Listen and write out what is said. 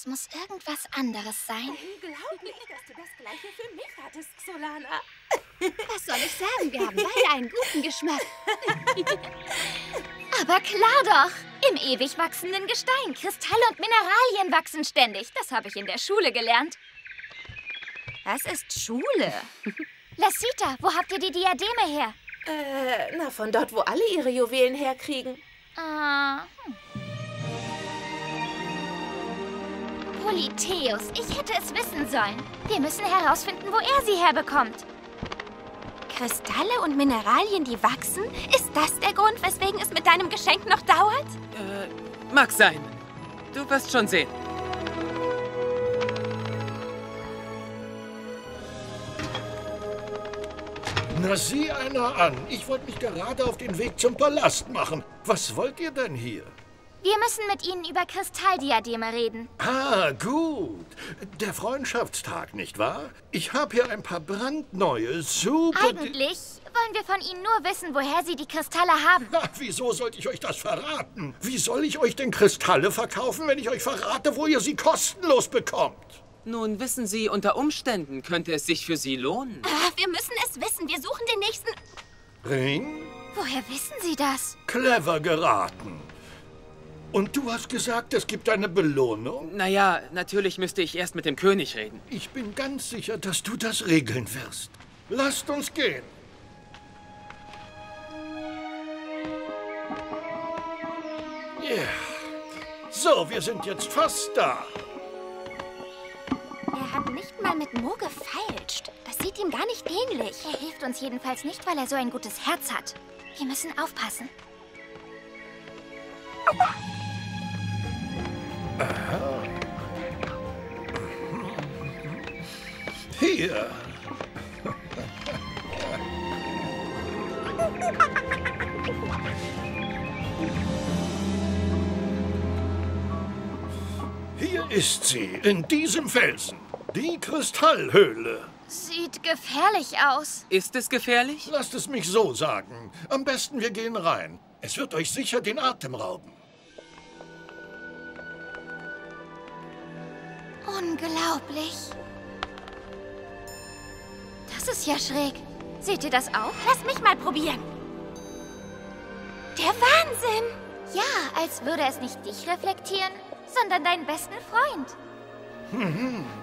Es muss irgendwas anderes sein. Unglaublich, dass du das Gleiche für mich hattest, Xolana. Was soll ich sagen? Wir haben beide einen guten Geschmack. Aber klar doch. Im ewig wachsenden Gestein. Kristalle und Mineralien wachsen ständig. Das habe ich in der Schule gelernt. Was ist Schule? Lasita, wo habt ihr die Diademe her? Na, von dort, wo alle ihre Juwelen herkriegen. Polytheus, ich hätte es wissen sollen. Wir müssen herausfinden, wo er sie herbekommt. Kristalle und Mineralien, die wachsen? Ist das der Grund, weswegen es mit deinem Geschenk noch dauert? Mag sein. Du wirst schon sehen. Na, sieh einer an. Ich wollte mich gerade auf den Weg zum Palast machen. Was wollt ihr denn hier? Wir müssen mit Ihnen über Kristalldiademe reden. Ah, gut. Der Freundschaftstag, nicht wahr? Ich habe hier ein paar brandneue, super... Eigentlich wollen wir von Ihnen nur wissen, woher Sie die Kristalle haben. Na, wieso sollte ich euch das verraten? Wie soll ich euch denn Kristalle verkaufen, wenn ich euch verrate, wo ihr sie kostenlos bekommt? Nun, wissen Sie, unter Umständen könnte es sich für Sie lohnen. Wir müssen es wissen. Wir suchen den nächsten... Ring? Woher wissen Sie das? Clever geraten. Und du hast gesagt, es gibt eine Belohnung? Naja, natürlich müsste ich erst mit dem König reden. Ich bin ganz sicher, dass du das regeln wirst. Lasst uns gehen. Ja. So, wir sind jetzt fast da. Er hat nicht mal mit Mo gefeilscht. Das sieht ihm gar nicht ähnlich. Er hilft uns jedenfalls nicht, weil er so ein gutes Herz hat. Wir müssen aufpassen. Aha. Hier. Hier ist sie, in diesem Felsen. Die Kristallhöhle. Sieht gefährlich aus. Ist es gefährlich? Lasst es mich so sagen. Am besten, wir gehen rein. Es wird euch sicher den Atem rauben. Unglaublich. Das ist ja schräg. Seht ihr das auch? Lass mich mal probieren. Der Wahnsinn! Ja, als würde es nicht dich reflektieren, sondern deinen besten Freund.